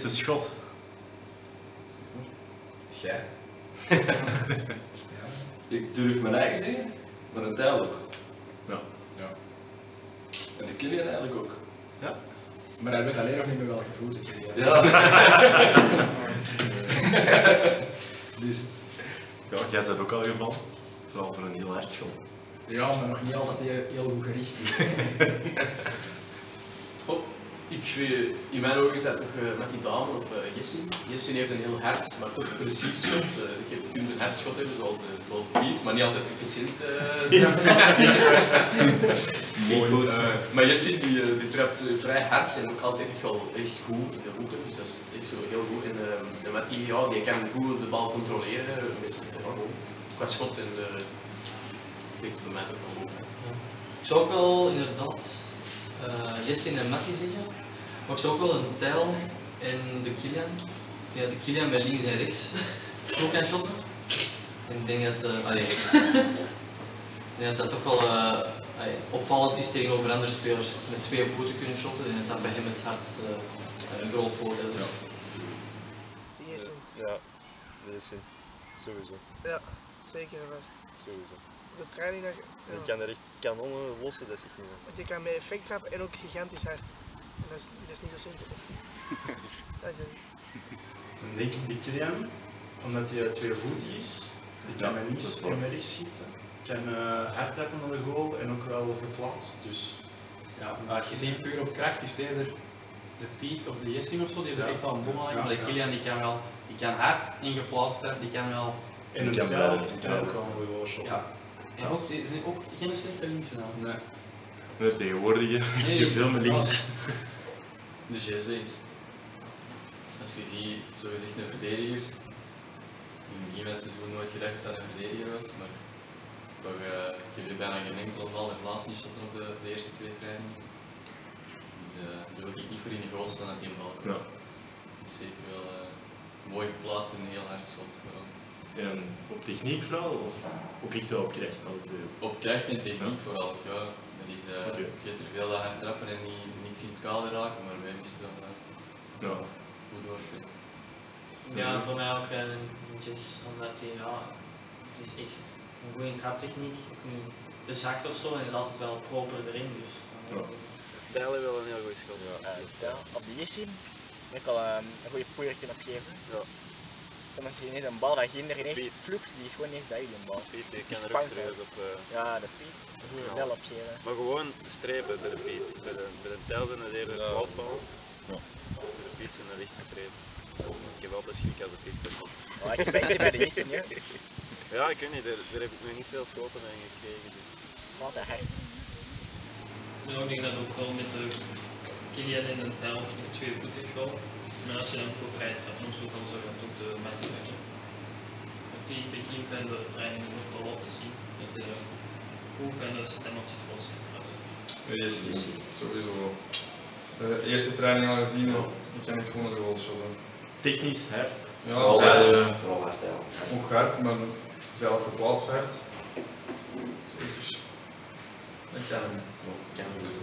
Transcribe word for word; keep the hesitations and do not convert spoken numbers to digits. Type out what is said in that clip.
eerste schot? Jij. Ik durf mijn eigen zeggen, maar een tijl ook. Ja. Ja. En de Kilian eigenlijk ook. Ja? Maar hij weet alleen nog niet meer welke voet het is. Ja. Dus, Ja, jij bent ook al gevallen. Vooral voor een heel hard schot. ja, maar nog niet altijd heel, heel goed gericht. Oh, ik weet, in mijn ogen is dat toch uh, met die dame of uh, Jessin. Jessin heeft een heel hard, maar toch precies schot. Uh, je kunt een hard schot hebben zoals, uh, zoals Piet, maar niet altijd efficiënt. Uh, ja. Mooi. Uh, maar Jessin die, uh, die trapt uh, vrij hard en ook altijd echt wel echt goed in de hoeken, dus dat is echt zo heel goed. En, uh, en met die, ja, die kan goed de bal controleren, met uh, qua schot en uh, steekt bij mij toch wel goed uit. Ja. Ik zou ook wel inderdaad uh, Jessin en Matti zeggen, maar ik zou ook wel een Tijl en de Kilian. Ik denk dat de Kilian met links en rechts zo kan shotten. En ik denk dat, uh, allee, ik denk dat dat toch wel uh, allee, opvallend is tegenover andere spelers met twee voeten kunnen shotten. En dat dat bij hem het hardst uh, een groot voordeel is. Ja. Ja, dat is sowieso. Ja, zeker en vast. Sowieso. De training dat je, Je ja. kan er echt kanonnen lossen, dat is echt niet meer. Want je kan met effect trappen en ook gigantisch hard. En dat is, dat is niet zo simpel. Ja, ik denk- Dan denk ik de Kilian, omdat hij tweevoetig is. Die kan Ja, met links dat is waar. en met rechts schieten. Kan uh, hard trappen naar de goal en ook wel geplaatst. Dus Ja, maar gezien puur op kracht is het eerder de Piet of de Jessin of zo, die hebben Ja. echt al een bom aan. Ja, Maar de ja. Kilian die kan wel, die kan hard ingeplaatst zijn, die kan wel. en een Die kan pijl, wel, die die kan kan ook wel. wel een mooi goal shotten. Ja. En ook, die zijn ook geen slechte linksfinaal. Nee. Nee, tegenwoordig hè. Nee, Je veel met links. De Jesse. Als je ziet, zo gezegd een verdediger. In het begin van het seizoen nooit gedacht dat een verdediger was, maar toch uh, heb je bijna geen enkele bal in plaats niet shotten op de, de eerste twee trainingen. Dus uh, daar wil ik niet voor in de goal staan dat die een bal komt. Ja. Dat is zeker wel uh, mooi geplaatst en een heel hard schot. Vooral. En op techniek vooral, of ook echt wel op kracht, alle twee? Op kracht en techniek vooral, ja. Dat is, uh, Oké. je hebt er veel aan hard trappen en niet, niks in het kader raken, maar wij is het dan uh, Ja. goed door te Ja, voor mij ook een Jess, omdat hij, ja, het is echt een goede traptechniek, ook niet te zacht of zo en het is altijd wel proper erin, dus. Ja. Tijl heeft wel een heel goed schot. Uh, Tijl, op de Jessin heeft al um, een goede poeier kunnen opgeven. Ja. Soms zie je net een bal dat ginder ineens vloeps, die is gewoon niet eens bij die bal. Piet die kan Die er ook spankt serieus wel. op. Uh, Ja, de Piet, een goede Ja. bel opgeven. maar gewoon strepen bij de Piet. Bij de, bij de Tijl zijn het eerder flauwbal. Ja. Bij de Piet zijn het echt strepen. Ik heb altijd schrik als de Piet komt. Oh, ik ben bij, bij de Jessin, ja. Ja, ik weet niet, daar, daar heb ik nog niet veel schoten mee gekregen. Dus. Altijd hard. Ja, ik denk dat ook wel met de Kilian en de Tijl met twee voeten wel. Maar als je dan voor vrij trapt, dan zo kan zorgen dat ook de Matti pakken. Op die begin van de training ook wel laten zien dat hij goed en de stemmentsituatie Yes, sowieso. Uh, de eerste training al gezien, uh, ik kan niet gewoon de goal shotten. Technisch hard. Ja, Vooral ja, hard, uh, vooral hard, ja. ook hard, maar zelf geplaatst hard. Zeker. Dat kan hem. Ja, kan hem goed.